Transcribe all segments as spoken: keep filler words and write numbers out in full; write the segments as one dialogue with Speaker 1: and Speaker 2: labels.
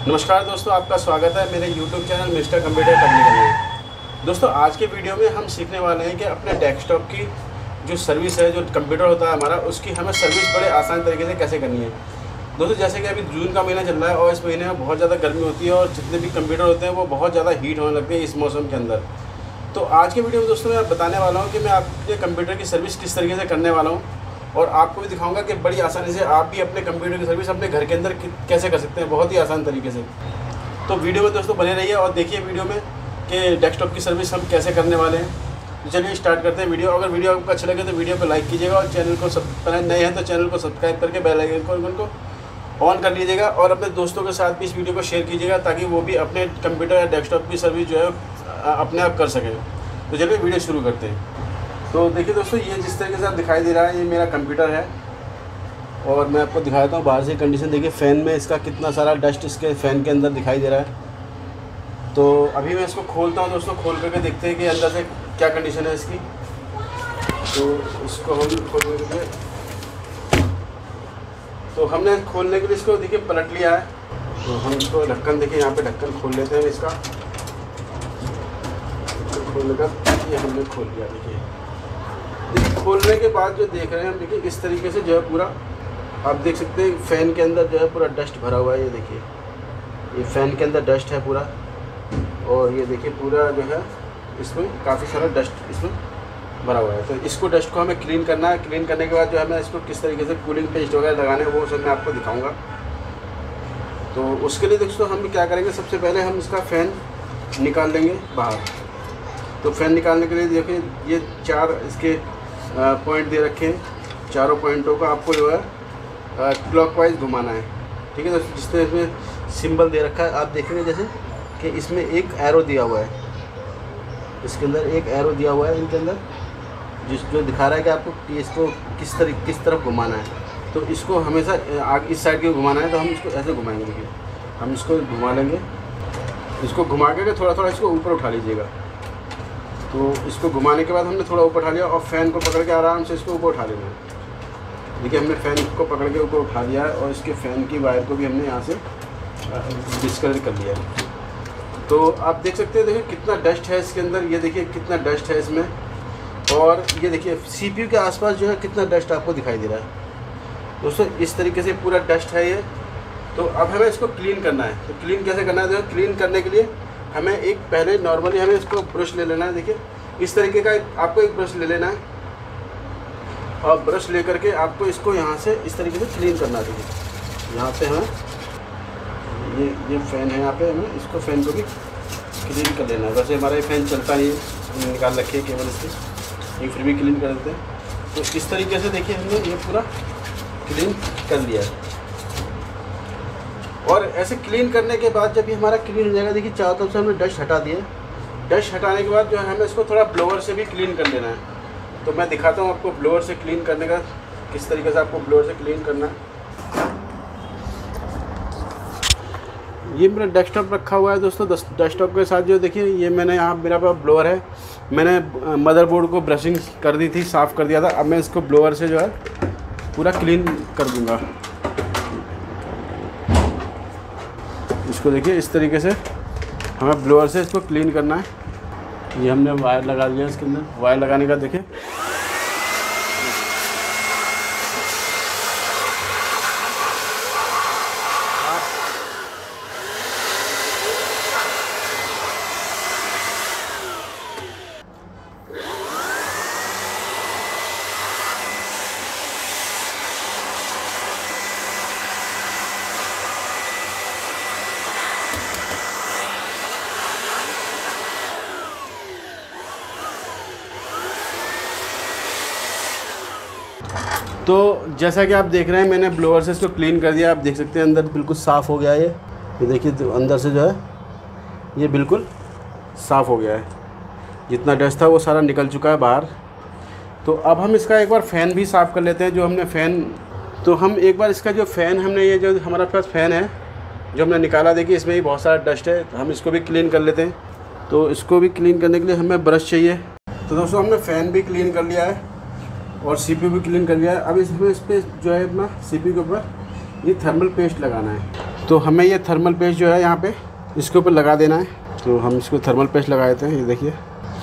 Speaker 1: नमस्कार दोस्तों, आपका स्वागत है मेरे YouTube channel mister computer technical में। दोस्तों आज के वीडियो में हम सीखने वाले हैं कि अपने डेस्कटॉप की जो सर्विस है, जो कंप्यूटर होता है हमारा, उसकी हमें सर्विस बड़े आसान तरीके से कैसे करनी है। दोस्तों जैसे कि अभी जून का महीना चल रहा है और इस महीने में बहुत ज़्यादा गर्मी होती है और जितने भी कंप्यूटर होते हैं वो बहुत ज़्यादा हीट होने लगते हैं इस मौसम के अंदर। तो आज के वीडियो में दोस्तों मैं बताने वाला हूँ कि मैं आपके कंप्यूटर की सर्विस किस तरीके से करने वाला हूँ और आपको भी दिखाऊंगा कि बड़ी आसानी से आप भी अपने कंप्यूटर की सर्विस अपने घर के अंदर कैसे कर सकते हैं, बहुत ही आसान तरीके से। तो वीडियो में दोस्तों बने रहिए और देखिए वीडियो में कि डेस्कटॉप की सर्विस हम कैसे करने वाले हैं। तो चलिए स्टार्ट करते हैं वीडियो। अगर वीडियो आपको अच्छा लगे तो वीडियो को लाइक कीजिएगा और चैनल को सब नए हैं तो चैनल को सब्सक्राइब करके बेल आइकन को ऑन कर लीजिएगा और अपने दोस्तों के साथ भी इस वीडियो को शेयर कीजिएगा ताकि वो भी अपने कंप्यूटर या डेस्कटॉप की सर्विस जो है अपने आप कर सकें। तो चलिए वीडियो शुरू करते हैं। तो देखिए दोस्तों, ये जिस तरीके से आप दिखाई दे रहा है ये मेरा कंप्यूटर है और मैं आपको दिखाता हूँ बाहर से कंडीशन। देखिए फ़ैन में इसका कितना सारा डस्ट इसके फ़ैन के अंदर दिखाई दे रहा है। तो अभी मैं इसको खोलता हूँ दोस्तों, खोल करके देखते हैं कि अंदर से क्या कंडीशन है इसकी। तो इसको हम खोलने के लिए तो हमने खोलने के लिए इसको देखिए पलट लिया है। तो हम इसको ढक्कन देखिए, यहाँ पे ढक्कन खोल लेते हैं इसका। खोलने का ये हमने खोल लिया। देखिए खोलने के बाद जो देख रहे हैं हम, देखिए इस तरीके से जो है पूरा आप देख सकते हैं फ़ैन के अंदर जो है पूरा डस्ट भरा हुआ है। ये देखिए ये फ़ैन के अंदर डस्ट है पूरा और ये देखिए पूरा जो है इसमें काफ़ी सारा डस्ट इसमें भरा हुआ है। तो इसको डस्ट को हमें क्लीन करना है। क्लीन करने के बाद जो है मैं इसको किस तरीके से कूलिंग पेस्ट वगैरह लगाने वो सब मैं आपको दिखाऊंगा। तो उसके लिए दोस्तों हम क्या करेंगे, सबसे पहले हम इसका फ़ैन निकाल लेंगे बाहर। तो फ़ैन निकालने के लिए देखिए ये चार इसके पॉइंट दे रखे हैं। चारों पॉइंटों का आपको जो है क्लॉकवाइज घुमाना है। ठीक है दोस्तों, जिसमें इसमें सिंबल दे रखा है आप देखेंगे जैसे कि इसमें एक एरो दिया हुआ है। इसके अंदर एक एरो दिया हुआ है इनके अंदर, जिस जो दिखा रहा है कि आपको इसको किस तरह किस तरफ घुमाना है। तो इसको हमेशा आगे इस साइड की घुमाना है। तो हम इसको ऐसे घुमाएंगे। देखिए हम इसको घुमा लेंगे। इसको घुमा के थोड़ा थोड़ा इसको ऊपर उठा लीजिएगा। तो इसको घुमाने के बाद हमने थोड़ा ऊपर उठा लिया और फ़ैन को पकड़ के आराम से इसको ऊपर उठा लेना है। देखिए हमने फ़ैन को पकड़ के ऊपर उठा लिया है और इसके फ़ैन की वायर को भी हमने यहाँ से डिस्कनेक्ट कर लिया है। तो आप देख सकते हैं, देखिए कितना डस्ट है इसके अंदर। ये देखिए कितना डस्ट है इसमें और ये देखिए सीपीयू के आसपास जो है कितना डस्ट आपको दिखाई दे रहा है दोस्तों। इस तरीके से पूरा डस्ट है ये। तो अब हमें इसको क्लीन करना है। तो क्लीन कैसे करना है, देखो क्लीन करने के लिए हमें एक पहले नॉर्मली हमें इसको ब्रश ले लेना है। देखिए इस तरीके का एक, आपको एक ब्रश ले लेना है और ब्रश ले करके आपको इसको यहाँ से इस तरीके से क्लीन करना है। देखिए यहाँ पे हमें ये ये फ़ैन है, यहाँ पे हमें इसको फ़ैन को भी क्लीन कर लेना है। वैसे हमारा ये फ़ैन चलता नहीं है, निकाल रखे है केवल इसके, ये फिर भी क्लीन कर देते हैं। तो इस तरीके से देखिए हमने ये पूरा क्लीन कर लिया है। और ऐसे क्लीन करने के बाद जब ये हमारा क्लीन हो जाएगा, देखिए चारों तरफ से हमने डस्ट हटा दिया। डस्ट हटाने के बाद जो है हमें इसको थोड़ा ब्लोअर से भी क्लीन कर लेना है। तो मैं दिखाता हूँ आपको ब्लोअर से क्लीन करने का, किस तरीके से आपको ब्लोअर से क्लीन करना है। ये मेरा डेस्कटॉप रखा हुआ है दोस्तों। डेस्कटॉप के साथ जो देखिए ये मैंने यहाँ मेरा पास ब्लोअर है। मैंने मदरबोर्ड को ब्रशिंग कर दी थी, साफ़ कर दिया था। अब मैं इसको ब्लोअर से जो है पूरा क्लीन कर दूँगा। इसको देखिए इस तरीके से हमें ब्लोअर से इसको क्लीन करना है। ये हमने वायर लगा दिया इसके अंदर। वायर लगाने का देखिए तो जैसा कि आप देख रहे हैं मैंने ब्लोअर से इसको क्लीन कर दिया। आप देख सकते हैं अंदर बिल्कुल साफ़ हो गया है। ये देखिए तो अंदर से जो है ये बिल्कुल साफ़ हो गया है। जितना डस्ट था वो सारा निकल चुका है बाहर। तो अब हम इसका एक बार फ़ैन भी साफ़ कर लेते हैं। जो हमने फ़ैन तो हम एक बार इसका जो फ़ैन हमने ये जो हमारा पास फ़ैन है जो हमने निकाला, देखिए इसमें भी बहुत सारा डस्ट है। तो हम इसको भी क्लीन कर लेते हैं। तो इसको भी क्लीन करने के लिए हमें ब्रश चाहिए। तो दोस्तों हमने फ़ैन भी क्लीन कर लिया है और सीपीयू भी क्लीन कर लिया है। अब इसमें इस पर जो है अपना सीपीयू के ऊपर ये थर्मल पेस्ट लगाना है। तो हमें ये थर्मल पेस्ट जो है यहाँ पे इसके ऊपर लगा देना है। तो हम इसको थर्मल पेस्ट लगा देते हैं, ये देखिए।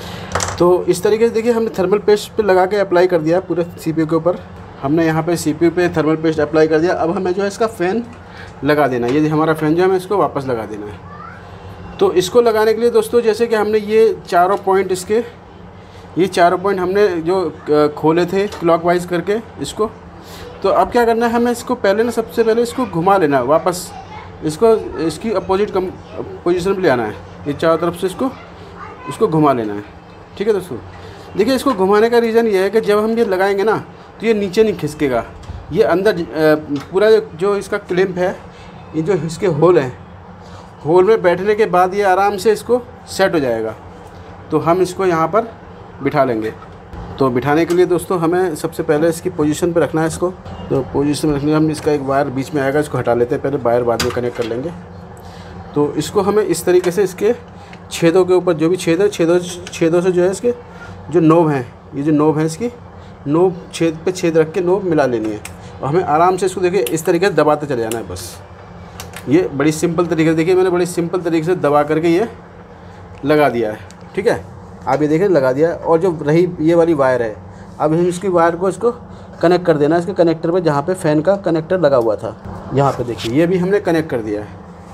Speaker 1: तो इस तरीके से देखिए हमने थर्मल पेस्ट पे लगा के अप्लाई कर दिया पूरे सीपीयू के ऊपर। हमने यहाँ पे सीपीयू पे थर्मल पेस्ट अप्लाई कर दिया। अब हमें जो है इसका फ़ैन लगा देना है। ये हमारा फ़ैन जो है हमें इसको वापस लगा देना है। तो इसको लगाने के लिए दोस्तों जैसे कि हमने ये चारों पॉइंट इसके ये चारों पॉइंट हमने जो खोले थे क्लॉकवाइज करके इसको, तो अब क्या करना है हमें इसको पहले ना सबसे पहले इसको घुमा लेना है वापस, इसको इसकी अपोजिट कम पोजीशन पे ले आना है। ये चारों तरफ से इसको इसको घुमा लेना है। ठीक है दोस्तों, देखिए इसको घुमाने का रीज़न ये है कि जब हम ये लगाएंगे ना तो ये नीचे नहीं खिसकेगा, ये अंदर पूरा जो इसका क्लिप है, ये जो इसके होल हैं, होल में बैठने के बाद ये आराम से इसको सेट हो जाएगा। तो हम इसको यहाँ पर बिठा लेंगे। तो बिठाने के लिए दोस्तों हमें सबसे पहले इसकी पोजीशन पे रखना है इसको। तो पोजीशन में रखने हम इसका एक वायर बीच में आएगा, इसको हटा लेते हैं, पहले वायर बाद में कनेक्ट कर लेंगे। तो इसको हमें इस तरीके से इसके छेदों के ऊपर जो भी छेद है, छेदों छेदों से जो है इसके जो नोब हैं, ये जो नोब है इसकी नोब छेद पे छेद रख के नोब मिला लेनी है। और हमें आराम से इसको देखिए इस तरीके से दबाते चले जाना है बस। ये बड़ी सिंपल तरीके से देखिए मैंने बड़ी सिंपल तरीके से दबा करके ये लगा दिया है। ठीक है, आप ये देखिए लगा दिया है। और जो रही ये वाली वायर है, अब हम इसकी वायर को इसको कनेक्ट कर देना है इसके कनेक्टर पे, जहाँ पे फ़ैन का कनेक्टर लगा हुआ था। यहाँ पे देखिए ये भी हमने कनेक्ट कर दिया है।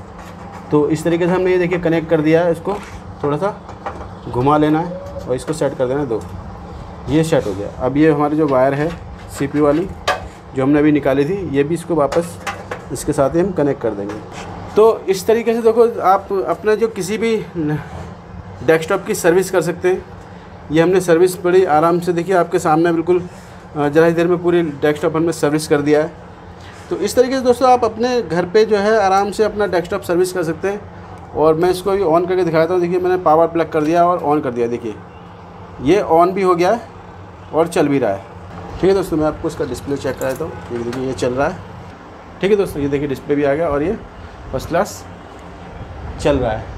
Speaker 1: तो इस तरीके से हमने ये देखिए कनेक्ट कर दिया है। इसको थोड़ा सा घुमा लेना है और इसको सेट कर देना है। दो ये सेट हो गया। अब ये हमारी जो वायर है सीपीयू वाली जो हमने अभी निकाली थी, ये भी इसको वापस इसके साथ ही हम कनेक्ट कर देंगे। तो इस तरीके से देखो आप अपना जो किसी भी डेस्कटॉप की सर्विस कर सकते हैं। ये हमने सर्विस बड़ी आराम से देखिए आपके सामने बिल्कुल ज़रा ही देर में पूरी डेस्कटॉप हमने सर्विस कर दिया है। तो इस तरीके से दोस्तों आप अपने घर पे जो है आराम से अपना डेस्कटॉप सर्विस कर सकते हैं। और मैं इसको अभी ऑन करके दिखाता हूँ। देखिए मैंने पावर प्लग कर दिया और ऑन कर दिया। देखिए ये ऑन भी हो गया है और चल भी रहा है। ठीक है दोस्तों, मैं आपको इसका डिस्प्ले चेक करा देता हूँ। ये देखिए ये चल रहा है। ठीक है दोस्तों, ये देखिए डिस्प्ले भी आ गया और ये फर्स्ट क्लास चल रहा है।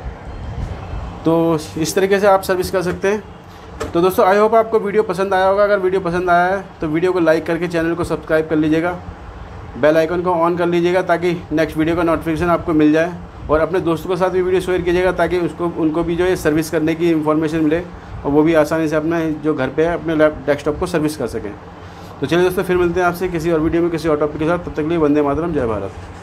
Speaker 1: तो इस तरीके से आप सर्विस कर सकते हैं। तो दोस्तों आई होप आपको वीडियो पसंद आया होगा। अगर वीडियो पसंद आया है तो वीडियो को लाइक करके चैनल को सब्सक्राइब कर लीजिएगा, बेल आइकन को ऑन कर लीजिएगा ताकि नेक्स्ट वीडियो का नोटिफिकेशन आपको मिल जाए। और अपने दोस्तों के साथ भी वीडियो शेयर कीजिएगा ताकि उसको उनको भी जो है सर्विस करने की इन्फॉर्मेशन मिले और वो भी आसानी से अपना जो घर पे है अपने लैप डेस्कटॉप को सर्विस कर सकें। तो चलिए दोस्तों फिर मिलते हैं आपसे किसी और वीडियो में किसी और टॉपिक के साथ। तब तक के लिए वंदे मातरम, जय भारत।